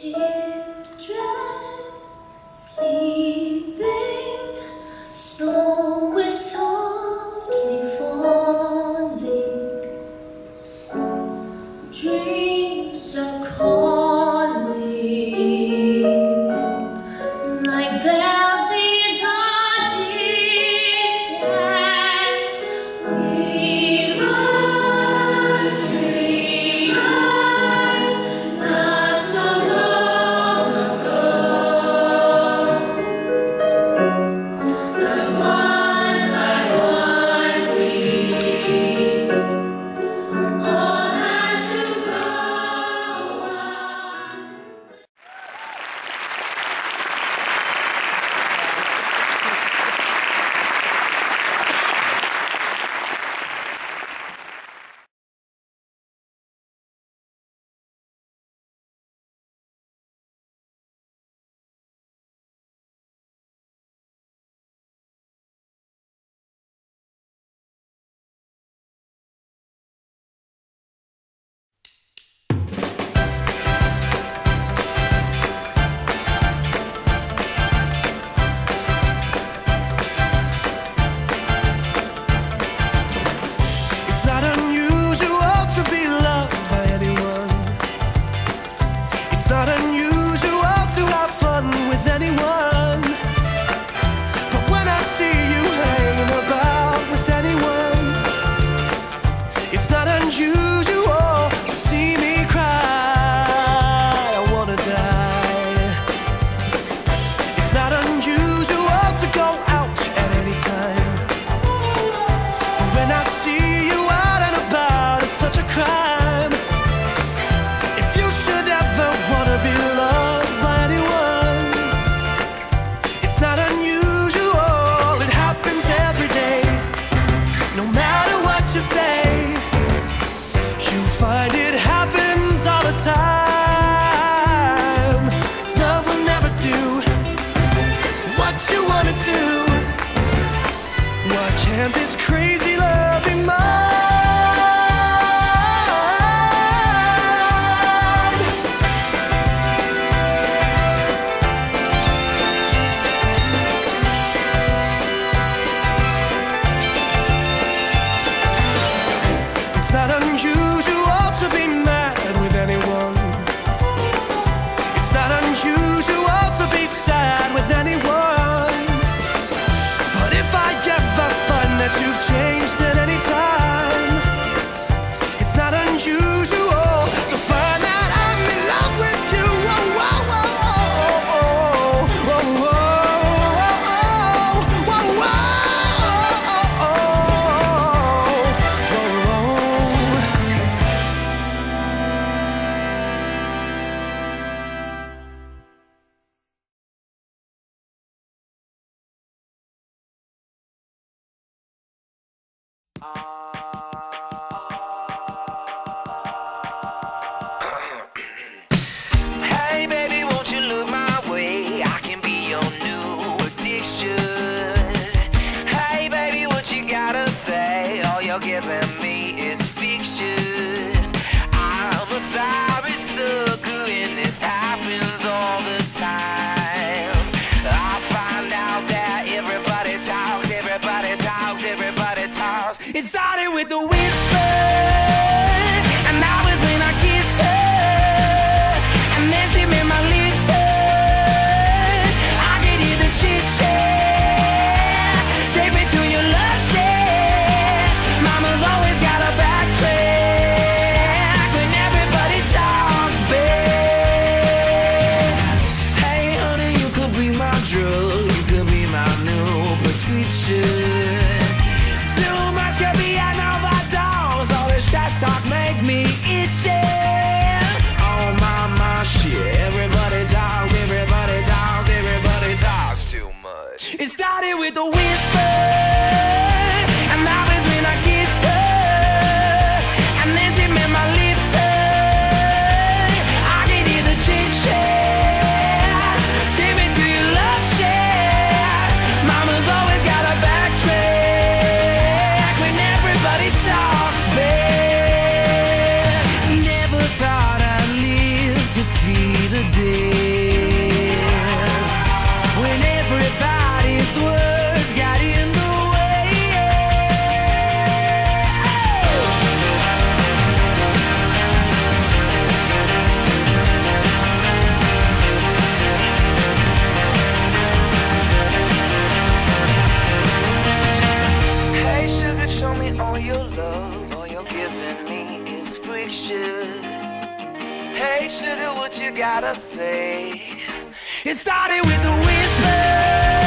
Can't this crazy love be mine? It's not unusual to be mad with anyone. It's not unusual to be sad with anyone. That you've changed at any time. It's not unusual to find that I'm in love with you. Whoa, whoa, whoa, whoa, whoa, whoa, Hey baby, won't you look my way? I can be your new addiction. Hey baby, what you gotta say? All you're giving me is fiction. I'm a sorry sucker and this happens all the time. I find out that everybody talks, everybody talks, everybody talks. It started with the whisper, and that was when I kissed her, and then she made my lips hurt. I could hear the chit-chat. Take me to your love shack. Mama's always got a backtrack when everybody talks back. Hey honey, you could be my drug, you could be my new prescription. Too much could be an overdose. All this trash talk make me itchy. Oh my shit. Everybody talks, everybody talks, everybody talks too much. It started with a whisper, and that was when I kissed her, and then she made my lips hurt. I could hear the chit-chat. Take me to your love shack. Mama's always got a backtrack when everybody talks back. Never thought I'd live to see the day Hey, sugar, what you gotta say? It started with a whisper.